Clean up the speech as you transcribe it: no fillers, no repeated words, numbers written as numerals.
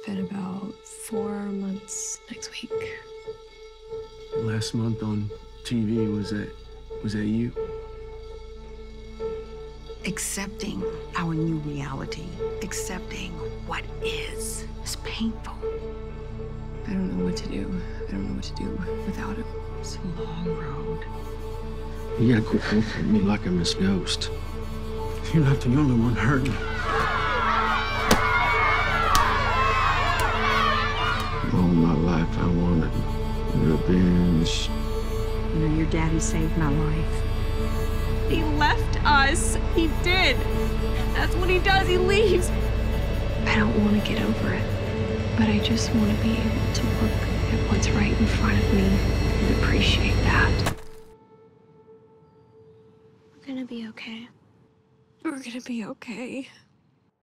been about 4 months next week. Last month on TV, was that you? Accepting our new reality, accepting what is painful. I don't know what to do. I don't know what to do without him. It's a long road. You gotta quit looking at me like I'm this ghost. You're not the only one hurting. All my life I wanted revenge. You know, your daddy saved my life. He left us. He did. That's what he does. He leaves. I don't want to get over it, but I just want to be able to look at what's right in front of me and appreciate that. We're gonna be okay. We're gonna be okay.